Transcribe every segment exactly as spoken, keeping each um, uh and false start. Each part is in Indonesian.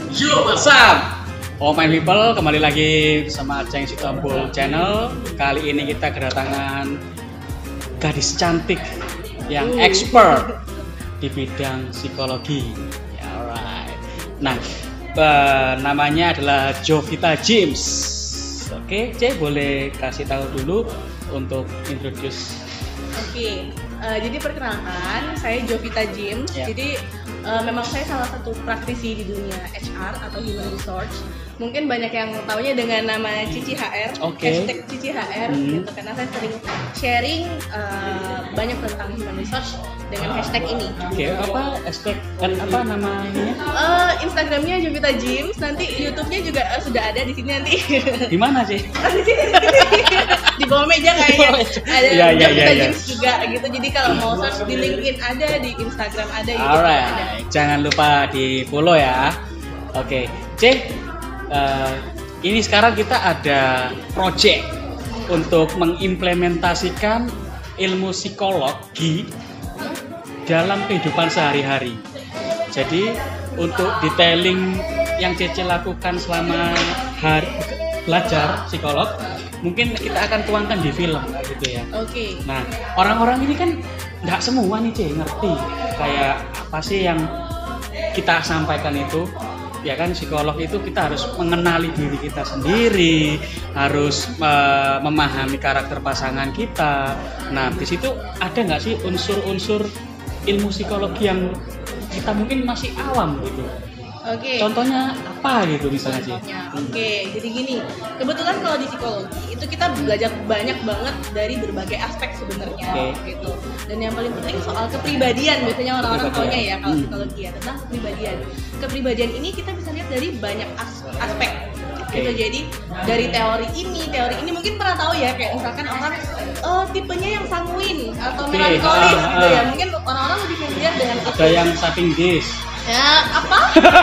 Yo, what's up? Oh my people, kembali lagi bersama Aceng Sitompul Channel. Kali ini kita kedatangan gadis cantik yang uh. expert di bidang psikologi. Alright. Nah, uh, namanya adalah Jovita James. Oke, C boleh kasih tahu dulu untuk introduce. Oke, uh, jadi perkenalkan, saya Jovita James. Yeah. Jadi uh, memang saya salah satu praktisi di dunia H R atau Human Resource. Mungkin banyak yang taunya dengan nama Cici H R, okay. hashtag Cici H R, hmm. gitu. Karena saya sering sharing uh, banyak tentang Human Resource dengan hashtag ini. Oke, okay. apa hashtag dan apa namanya? Uh, Instagramnya Jovita James. Nanti YouTube-nya juga uh, sudah ada di sini nanti. Di mana sih? Di sini. Di bawah meja kayaknya. Ada ya, ya, Jovita ya, ya. James juga gitu. Jadi kalau mau search di LinkedIn ada, di Instagram ada, YouTube Alright. ada. Jangan lupa di follow ya. Oke, okay. C. Uh, ini sekarang kita ada project untuk mengimplementasikan ilmu psikologi dalam kehidupan sehari-hari. Jadi untuk detailing yang Cece lakukan selama hari belajar psikolog, mungkin kita akan tuangkan di film gitu ya. Oke. Okay. Nah, orang-orang ini kan nggak semua nih C ngerti kayak apa sih yang kita sampaikan itu. Ya kan, psikolog itu kita harus mengenali diri kita sendiri, harus uh, memahami karakter pasangan kita. Nah, di situ ada nggak sih unsur-unsur ilmu psikologi yang kita mungkin masih awam gitu? Oke. Okay. Contohnya apa gitu misalnya sih? Oke, okay. Jadi gini, kebetulan kalau di psikologi itu kita belajar banyak banget dari berbagai aspek sebenarnya, okay. gitu. Dan yang paling penting soal kepribadian, biasanya orang-orang taunya ya kalau hmm. psikologi ya tentang kepribadian. Kepribadian ini kita bisa lihat dari banyak as- aspek. Okay. Gitu. Jadi dari teori ini, teori ini mungkin pernah tahu ya, kayak misalkan orang oh tipenya yang sanguin atau okay. melankolis uh, gitu ya. Mungkin orang-orang lebih familiar dengan itu. Ada yang saving this. Ya, apa?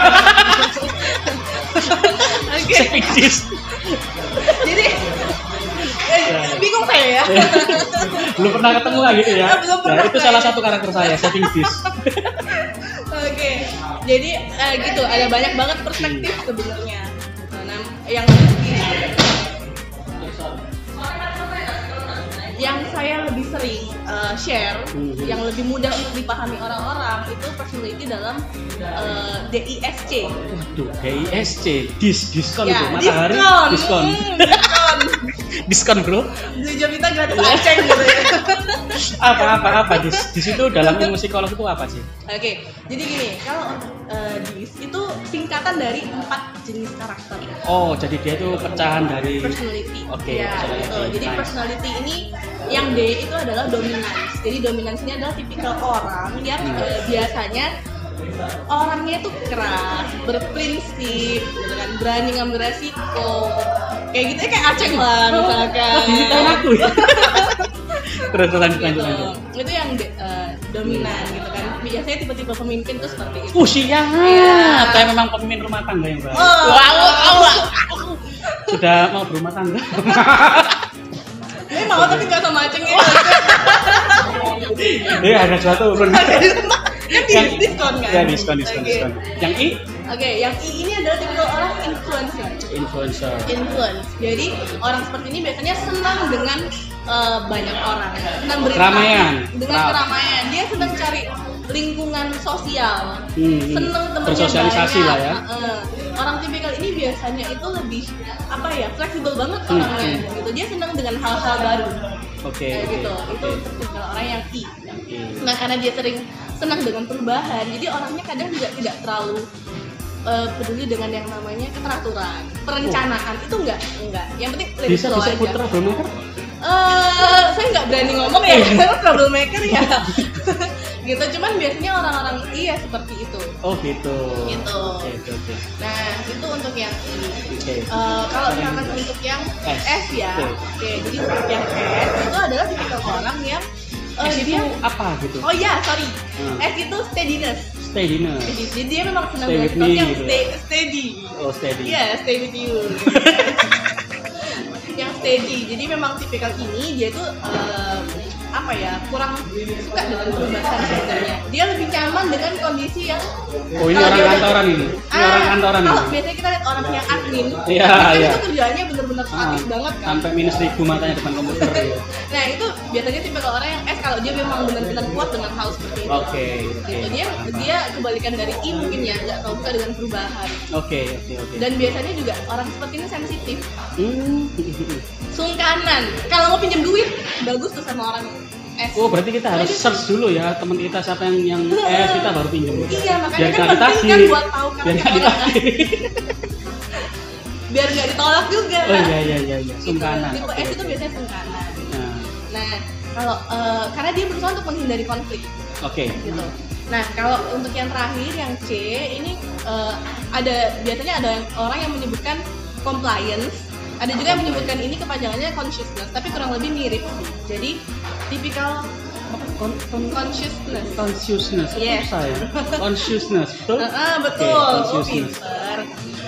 Oke. Okay. Jadi eh, bingung saya ya. Belum pernah ketemu lagi gitu ya. Belum pernah. Nah, itu salah satu karakter saya, saving this. Oke. Okay. Jadi uh, gitu, ada banyak banget perspektif sebenarnya. Nah, yang yang saya lebih sering uh, share, mm-hmm. yang lebih mudah untuk dipahami orang-orang itu personality dalam uh, D I S C. Waduh, D I S C, dis, diskon ya, itu, matahari, diskon, diskon, hmm, diskon, diskon bro. Di Jovita gratis Aceng gitu ya. apa apa apa dis, di situ dalam ilmu psikolog itu apa sih? Oke, okay, jadi gini, kalau uh, dis itu singkatan dari empat jenis karakter. Oh, jadi dia itu pecahan dari personality. Oke. Okay, ya, gitu. Jadi nice. Personality ini yang D itu adalah dominance. Jadi dominance ini adalah tipikal orang yang hmm. uh, biasanya orangnya itu keras, berprinsip, gitu kan, berani ngambil resiko, kayak gitu ya, kayak Aceng lah misalkan. Ini aku ya. Terus lanjut lanjut lanjut. Itu yang uh, dominan gitu kan. Biasanya tipe-tipe pemimpin tuh seperti itu. Oh siap. Ya. Saya memang pemimpin rumah tangga yang baik. Oh, wow, wow, wow. Sudah mau berumah tangga. Ini mau tapi nggak sama Aceng ya. Ini ada suatu urun. Kan diskon kan? Ya diskon diskon okay. diskon. Yang I? Oke, okay, yang I ini adalah tipikal orang influencer. Influencer. Influence. Jadi orang seperti ini biasanya senang dengan uh, banyak orang, senang berinteraksi keramaian. Dengan Rap. keramaian. Dia senang cari lingkungan sosial, hmm, senang temennya bersosialisasi banyak. lah ya. Uh, orang tipikal ini biasanya itu lebih apa ya, fleksibel banget hmm, orangnya. Hmm. Gitu. Dia senang dengan hal-hal baru. Oke. Okay, kayak okay, gitu. Okay. Itu tipikal orang yang I. Okay. Nah, karena dia sering senang dengan perubahan, jadi orangnya kadang juga tidak terlalu uh, peduli dengan yang namanya keteraturan, perencanaan. Oh. Itu enggak, enggak. Yang penting lebih bisa slow bisa aja. Putra troublemaker? Uh, saya nggak berani ngomong ya, troublemaker ya. Gitu, cuman biasanya orang-orang iya seperti itu. Oh gitu. Gitu. Okay, okay, okay. Nah, itu untuk yang I. Okay. Uh, kalau misalkan untuk yang S, S ya, oke. Okay. Okay, jadi untuk yang S itu adalah tipikal orang yang Uh, S dia itu apa gitu? Oh iya, sorry. Hmm. S itu steadiness. Steadiness. Jadi dia memang senang stay dengan yang gitu. stay, steady. Oh steady. Iya, yeah, stay with you. Yang steady. Jadi memang tipikal ini dia tuh uh, apa apa ya kurang suka dengan perubahan sebenarnya. Dia lebih nyaman dengan kondisi yang oh ini kalau orang dia udah- kantoran ini ini Ah, orang kantoran kalau ini biasanya kita lihat orang yang admin, Iya, admin iya. itu kerjaannya bener-bener statis Ah, banget kan. sampai minus ribu matanya depan komputer ya. Nah itu biasanya tipe orang yang S kalau dia memang benar-benar kuat dengan hal seperti itu. Oke, oke. Gitu. Dia dia kebalikan dari I mungkin ya nggak tahu suka dengan perubahan. Oke, oke, oke. Dan biasanya juga orang seperti ini sensitif, Hmm. sungkanan. Kalau mau pinjam duit bagus tuh sama orang S. Oh, berarti kita harus Jadi- search dulu ya teman kita siapa yang yang eh kita baru pinjam. Iya makanya Biar kan nggak penting ditagih. kan buat tahu Biar karakter nggak orang kan. ditagih. Biar nggak ditolak juga. Oh iya iya iya iya. Gitu. Sungkanan. Tipe Oke, S itu oke. biasanya sungkanan. Nah, Nah kalau eh, karena dia berusaha untuk menghindari konflik. oke. Gitu. Nah, kalau untuk yang terakhir yang C ini eh, ada biasanya ada yang, orang yang menyebutkan compliance, ada juga yang menyebutkan ini kepanjangannya consciousness, tapi kurang lebih mirip. Jadi tipikal Con con consciousness. consciousness. Yes. Susah ya. Consciousness, betul? Ah, betul. Oke, Oh, consciousness. pinter.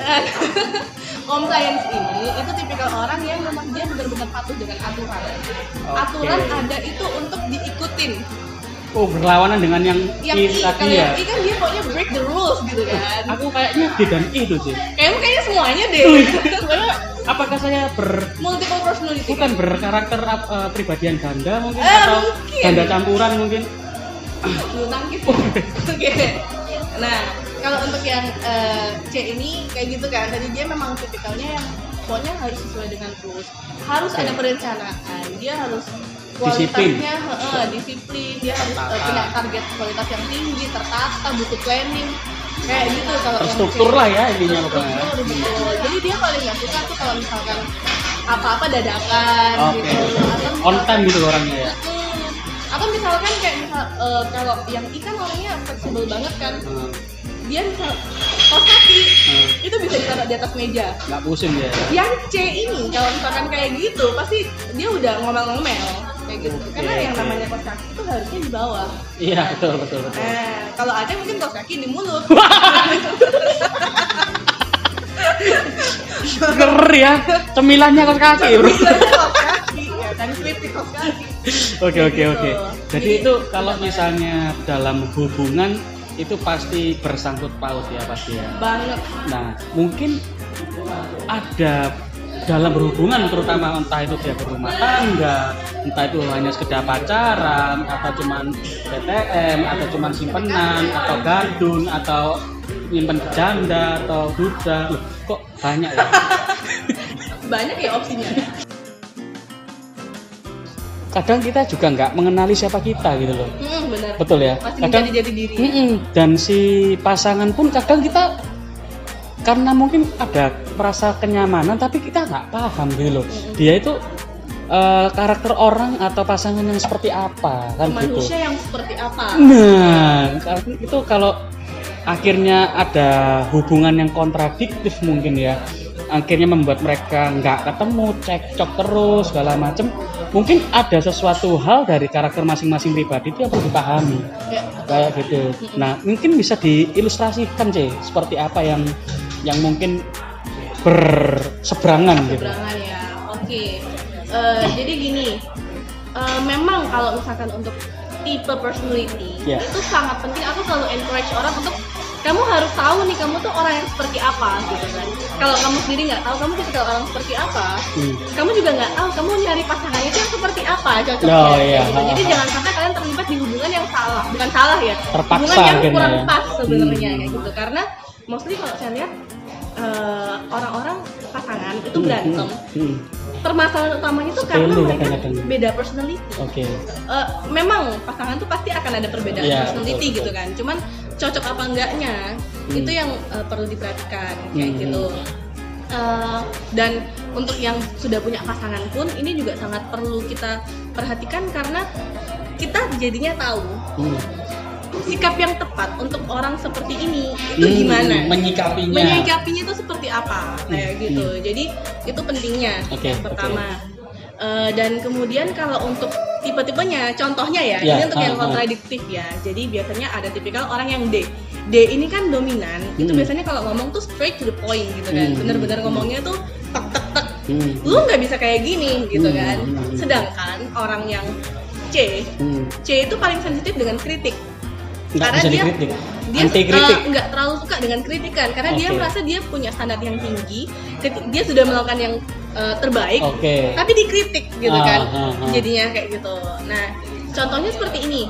Compliance ini itu tipikal orang yang memang dia benar-benar patuh dengan aturan. Aturan ada itu untuk diikutin. Oh, berlawanan dengan yang, Yang I I, tadi kalau ya. yang I kan dia pokoknya break the rules gitu kan. Aku kayaknya D dan I itu sih. Kayaknya kayaknya semuanya deh. Sebenarnya apakah saya ber Multiple personality. bukan berkarakter uh, pribadian ganda mungkin Eh, atau mungkin. ganda campuran mungkin? Bulu tangkis. Oke. Nah, kalau untuk yang eh, C ini kayak gitu kan. Tadi dia memang tipikalnya yang pokoknya harus sesuai dengan rules. Harus Oke. ada perencanaan. Dia harus Disiplin. kualitasnya heeh, disiplin. Dia harus eh, Tertata. punya target kualitas yang tinggi, tertata, butuh planning. Kayak gitu kalau yang Terstruktur C. lah ya intinya pokoknya. Terstruktur, betul. Jadi dia paling nggak suka tuh kalau misalkan apa-apa dadakan Oke. gitu. Atau On misalkan- time gitu orangnya ya. Hmm. Atau misalkan kayak misal eh, kalau yang ikan orangnya fleksibel banget kan, Hmm, dia misal kaos kaki hmm. itu bisa ditaruh di atas meja. Nggak pusing dia. Yang C ini kalau misalkan kayak gitu pasti dia udah ngomel-ngomel kayak gitu. Oke, Karena yang oke. namanya kaos kaki itu harusnya di bawah. Iya betul betul betul. Nah, kalau ada mungkin kaos kaki di mulut. Ngeri ya. Cemilannya kos kaki bro. Bilangnya kaos kaki ya kan kritik kaos kaki. Oke oke Gitu. oke. Jadi Jadi, itu kalau misalnya dalam hubungan itu pasti bersangkut paut ya pasti ya. Banget. Nah mungkin ada dalam berhubungan terutama entah itu dia berumah tangga, entah itu hanya sekedar pacaran atau cuman B T M atau cuman simpenan atau gadun atau nyimpen janda atau duda. Loh, kok banyak ya? Banyak ya opsinya. Kadang kita juga nggak mengenali siapa kita gitu loh. Hmm, benar. Betul ya? Masih Kadang menjadi jati diri. Mm-mm. Dan si pasangan pun kadang kita karena mungkin ada merasa kenyamanan tapi kita nggak paham gitu loh. Dia itu eh, karakter orang atau pasangan yang seperti apa kan gitu. Manusia yang seperti apa? Nah, karena itu kalau akhirnya ada hubungan yang kontradiktif mungkin ya, akhirnya membuat mereka nggak ketemu, cekcok terus segala macem. Mungkin ada sesuatu hal dari karakter masing-masing pribadi itu yang perlu dipahami Ya, kayak gitu. Nah, mungkin bisa diilustrasikan C, seperti apa yang yang mungkin berseberangan gitu. seberangan ya. Oke. Eh, jadi gini, eh, memang kalau misalkan untuk tipe personality Ya. itu sangat penting. Aku selalu encourage orang untuk kamu harus tahu nih kamu tuh orang yang seperti apa gitu kan. Kalau kamu sendiri nggak tahu kamu tipikal orang seperti apa, Hmm. kamu juga nggak tahu kamu nyari pasangannya itu yang seperti apa cocoknya. Oh, iya. gitu. Jadi jangan sampai kalian terlibat di hubungan yang salah, bukan salah ya, Terpaksa hubungan yang akhirnya kurang ya. pas sebenarnya Hmm. kayak gitu. Karena mostly kalau saya lihat eh, orang-orang pasangan itu Hmm, berantem. hmm, hmm. Permasalahan utamanya itu karena Sepele mereka kadang-kadang. beda personality. Oke. Eh, memang pasangan tuh pasti akan ada perbedaan Iya, personality betul, gitu betul. kan. Cuman cocok apa enggaknya Hmm. itu yang eh, perlu diperhatikan kayak Hmm. gitu. Eh, dan untuk yang sudah punya pasangan pun ini juga sangat perlu kita perhatikan karena kita jadinya tahu Hmm. sikap yang tepat untuk orang seperti ini itu Hmm, gimana. menyikapinya. Menyikapinya itu seperti apa kayak Hmm, gitu. Jadi itu pentingnya Oke, yang pertama. Eh, dan kemudian kalau untuk tipe-tipenya, contohnya ya, Ya, ini untuk ah, yang ah. kontradiktif ya. Jadi biasanya ada tipikal orang yang D. D ini kan dominan. Itu Hmm. biasanya kalau ngomong tuh straight to the point gitu kan. Hmm. Bener-bener ngomongnya tuh tek tek tek. Hmm. Lu nggak bisa kayak gini gitu Hmm, kan. hmm, hmm. Sedangkan orang yang C, Hmm. C itu paling sensitif dengan kritik. Nggak Karena bisa dia dikritik. dia Anti kritik. uh, nggak terlalu suka dengan kritikan karena dia Oke. merasa dia punya standar yang tinggi, keti- dia sudah melakukan yang uh, terbaik, Oke. tapi dikritik gitu Ah, kan, ah, ah. jadinya kayak gitu. Nah, contohnya seperti ini.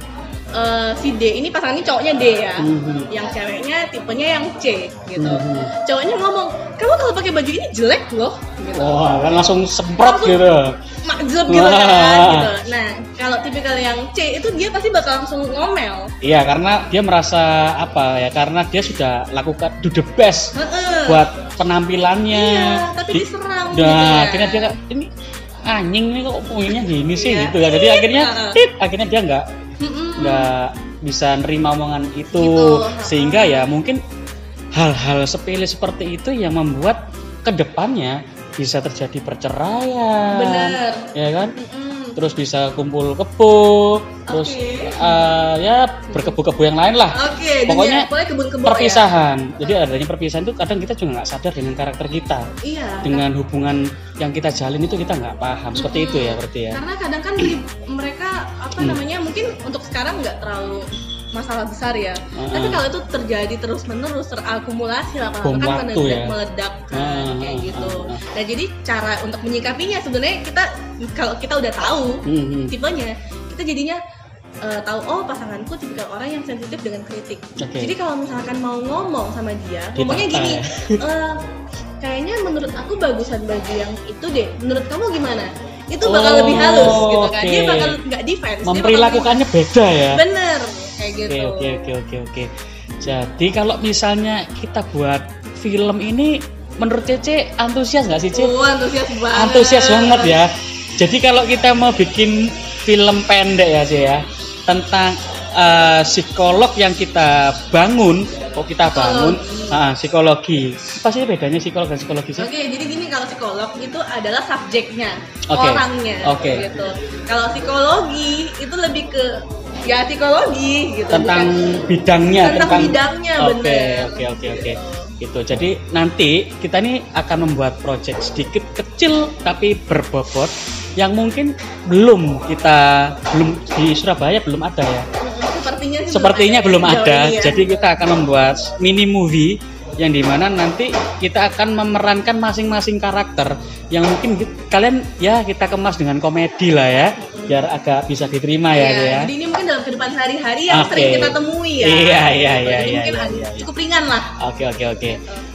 Uh, si D ini pasangan ini cowoknya D ya, Mhm. yang ceweknya tipenya yang C gitu. Mhm. Cowoknya ngomong, kamu kalau pakai baju ini jelek loh, gitu. Wah, kan langsung semprot Langsung gitu. Makjub gitu Wah. kan, gitu. Nah, kalau tipikal yang C itu dia pasti bakal langsung ngomel. Iya, karena dia merasa apa ya? Karena dia sudah lakukan do the best Heeh. buat penampilannya. Iya, tapi Di- diserang Nah, gitu ya. akhirnya dia kayak, ini anjing nih kok poinnya gini sih Iya. gitu kan. Jadi Tit, akhirnya heeh. tit, akhirnya dia nggak Mm-mm. nggak bisa nerima omongan itu, Gitu, sehingga heeh. ya mungkin hal-hal sepele seperti itu yang membuat kedepannya bisa terjadi perceraian. Bener. Ya kan? Mm-mm. Terus bisa kumpul kebo, terus Oke. eh, ya berkebo-kebo yang lain lah. Oke, Pokoknya dunia- pokoknya kebun-kebun perpisahan. Jadi adanya perpisahan itu kadang kita juga nggak sadar dengan karakter kita, ya. Iya. dengan hubungan yang kita jalin itu kita nggak paham. Seperti itu ya berarti ya. Karena kadang kan di- mereka apa Hmm. namanya mungkin untuk sekarang nggak terlalu masalah besar ya. Heeh. Tapi kalau itu terjadi terus menerus terakumulasi Bom lama-lama kan waktu meledak, ya. meledak kan Heeh, kayak heeh, gitu. heeh. Nah jadi cara untuk menyikapinya sebenarnya kita kalau kita udah tahu Hmm, hmm. tipenya, kita jadinya eh, tahu oh pasanganku tipikal orang yang sensitif dengan kritik. Oke. Jadi kalau misalkan mau ngomong sama dia, Ditata ngomongnya gini, ya. "Eh, kayaknya menurut aku bagusan baju yang itu deh. Menurut kamu gimana?" Itu bakal Oh, lebih halus gitu kan. oke. Dia bakal nggak defense. dia bakal- Memperlakukannya beda ya. Bener kayak Oke gitu. oke oke oke oke. Jadi kalau misalnya kita buat film ini, menurut Cece antusias nggak sih Ce? Oh, antusias banget. Antusias banget ya. Jadi kalau kita mau bikin film pendek ya Ce ya, tentang eh, psikolog yang kita bangun, kok kita bangun, Psikologi. ah, psikologi. Apa sih bedanya psikolog dan psikologi sih? Oke, jadi gini, kalau psikolog itu adalah subjeknya, Oke. orangnya, Oke. gitu. Kalau psikologi itu lebih ke ya psikologi gitu. Tentang bukan- bidangnya, Tentang bidangnya, Oke bener. oke oke oke. Gitu. Jadi nanti kita ini akan membuat project sedikit kecil tapi berbobot yang mungkin belum kita belum di Surabaya belum ada ya. Sepertinya sih Sepertinya belum sejauh ada. ini ya. Jadi kita akan membuat mini movie yang dimana nanti kita akan memerankan masing-masing karakter yang mungkin ki- kalian ya kita kemas dengan komedi lah ya, biar agak bisa diterima ya. Iya, ya. jadi ini mungkin dalam kehidupan sehari-hari yang Oke. sering kita temui ya. Iya, iya, Gitu. iya, Jadi iya, mungkin iya, agak- iya, iya. cukup ringan lah. Oke oke oke.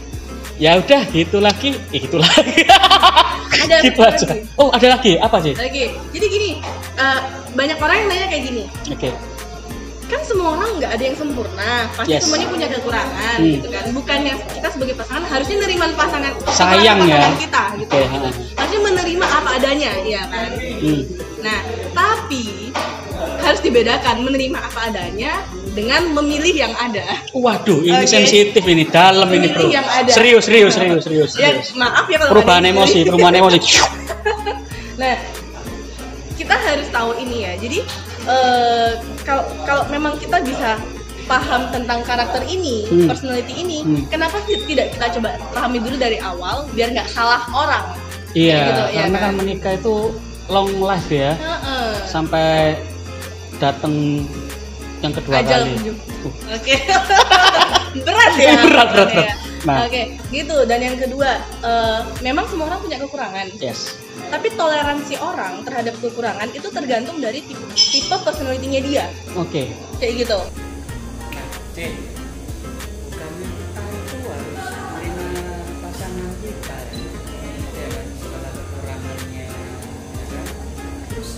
Ya udah gitu lagi, eh, gitu lagi. Ada gitu lagi. aja. Oh ada lagi apa sih? Lagi, jadi gini, eh, banyak orang yang nanya kayak gini, Oke. kan semua orang nggak ada yang sempurna, pasti Yes. semuanya punya kekurangan, Hmm. gitu kan. Bukannya kita sebagai pasangan harusnya menerima pasangan Sayang kekurangan ya. pasangan kita, gitu. Oke, ha. Harusnya menerima apa adanya, ya kan. Hmm. Nah, tapi harus dibedakan menerima apa adanya dengan memilih yang ada. Waduh, ini Oke. sensitif ini, dalam ini bro. Ini yang ada. Serius, serius, serius, serius. Ya, serius. maaf ya kalau Perubahan ada yang emosi, milih. perubahan emosi. Nah, kita harus tahu ini ya. Jadi eh, kalau kalau memang kita bisa paham tentang karakter ini, Hmm. personality ini, Hmm. kenapa sih tidak kita coba pahami dulu dari awal biar nggak salah orang? Iya, Gitu, ya karena kan kan? menikah itu long life ya, Heeh. sampai datang yang kedua Ajal kali. kunjung. Uh. Oke. Berat ya. Berat, berat, berat. ya. Nah. Oke, gitu. Dan yang kedua, eh, memang semua orang punya kekurangan. Yes. Tapi toleransi orang terhadap kekurangan itu tergantung dari tipe, tipe personality-nya dia. Oke. Kayak gitu. Cek, bukannya kita itu harus terima pasangan kita ya kan, segala kekurangannya ya kan. Terus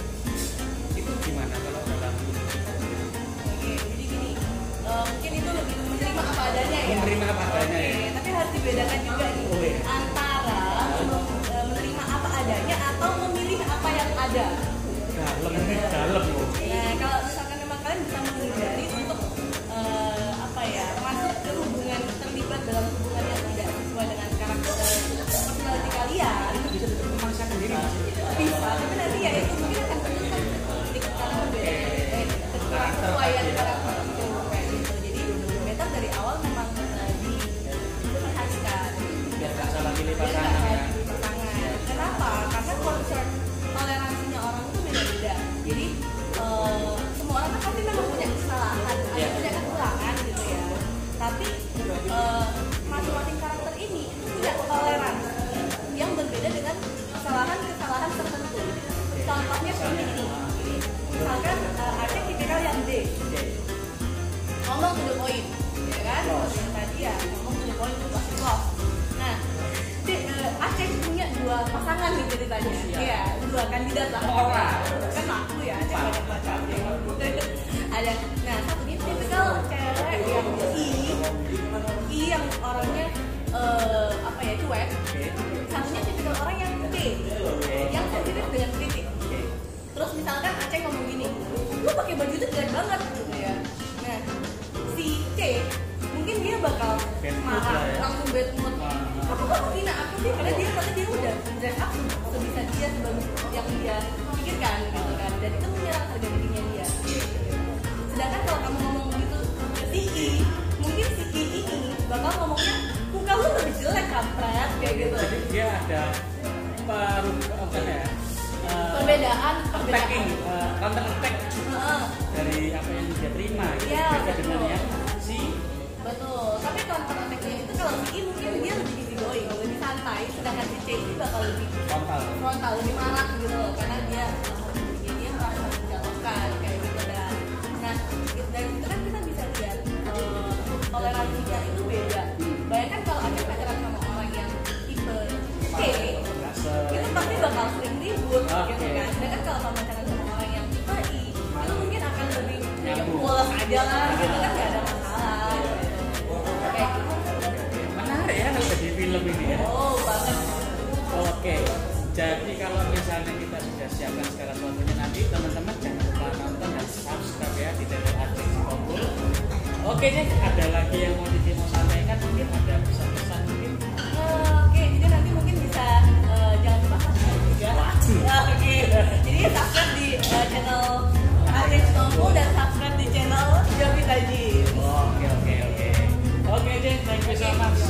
itu gimana kalau dalam Oke, jadi gini, eh, mungkin itu lebih menerima apa adanya ya. menerima apa adanya ya? Oke, tapi harus dibedakan juga nih Oh, iya. antara eh, menerima apa adanya atau memilih apa yang ada. Dalam ini dalam loh. Nah, kalau misalkan memang kalian bisa menghindari untuk eh, apa ya, masuk ke hubungan, terlibat dalam hubungan yang tidak sesuai dengan karakter personality kalian, Itu bisa memaksakan diri Mas. bisa, tapi nanti ya itu mungkin akan terlihat sedikit karena berbeda, eh, kesesuaian karakter itu kayak gitu. Jadi better dari awal memang eh, diperhatikan. Biar nggak salah pilih Biar nggak pasangan ya. salah pilih pasangan. Kenapa? Karena concern toleransinya orang itu beda-beda. Jadi ngomong to the point, ya kan? Yang tadi ya ngomong to the point itu pasti close. Nah, C- uh, Aceh punya dua pasangan nih ceritanya, iya, dua kandidat lah. Orang. Kan laku ya, Aceh banyak macam. Ada, nah satunya tipikal cewek yang I, I yang orangnya uh, apa ya cuek. Satunya tipikal orang yang T, yang sensitif dengan kritik. Terus misalkan Aceh ngomong gini, lu pakai baju itu keren banget gitu ya. Nah, si C mungkin dia bakal marah, langsung bad mood. Kamu kok menghina aku sih? Karena dia karena dia udah dress up sebisa dia sebagus yang dia pikirkan gitu kan. Dan itu menyerang harga dirinya dia. Sedangkan kalau kamu ngomong gitu ke si I, mungkin si I ini bakal ngomongnya, muka lu lebih jelek kampret kayak gitu. Jadi dia ada perum apa ya? Uh, perbedaan, perbedaan. Attacking, uh, counter attack Uh-uh. dari apa yang dia terima. Gitu. Iya, Beda dengan betul. yang si Betul, tapi counter attack-nya itu kalau si I mungkin dia lebih easy going, lebih santai, sedangkan si C ini bakal lebih frontal. frontal, lebih marah gitu loh, karena dia dia, dia merasa menjauhkan kayak gitu dan nah dari itu kan kita bisa lihat uh, toleransinya itu beda. Bayangkan kalau ada pacaran sama orang yang tipe C, itu pasti bakal sering ribut gitu kan. Sedangkan kalau kamu pacaran sama orang yang tipe I, itu mungkin akan lebih ya pulas aja lah gitu kan, nggak ada masalah gitu. Kayak gitu. Menarik ya kalau jadi film ini ya. Oh banget. Oke, jadi kalau misalnya kita sudah siapkan segala sesuatunya nanti, teman-teman jangan lupa nonton dan subscribe ya di channel Aceh Singapura. Oke deh, ada lagi yang mau Cici mau sampaikan, mungkin ada pesan-pesan mungkin. Uh, Oke, jadi nanti mungkin bisa uh, jangan lupa subscribe juga. Uh, Oke, jadi subscribe di uh, channel Aceh Singapura dan subscribe di channel Jovi Tajim. Oke oke oke. Oke deh, thank you so much.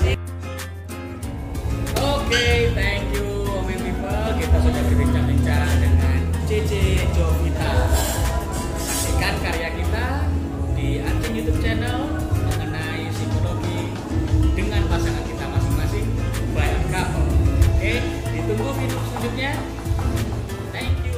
Oke, thank you Omen People. Kita sudah berbincang-bincang dengan Cici Jovita. Saksikan karya kita di Aceh YouTube channel mengenai psikologi dengan pasangan kita masing-masing by a couple. Oke, ditunggu video selanjutnya. Thank you.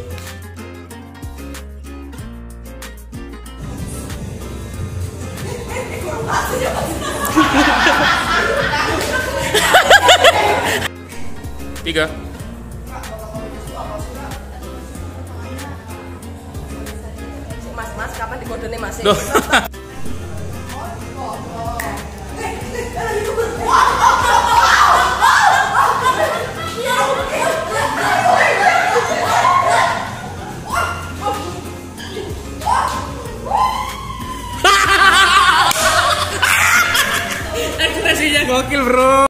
Tiga. Mas, mas, kapan dikodenya masih? Duh. Ekspresinya gokil bro.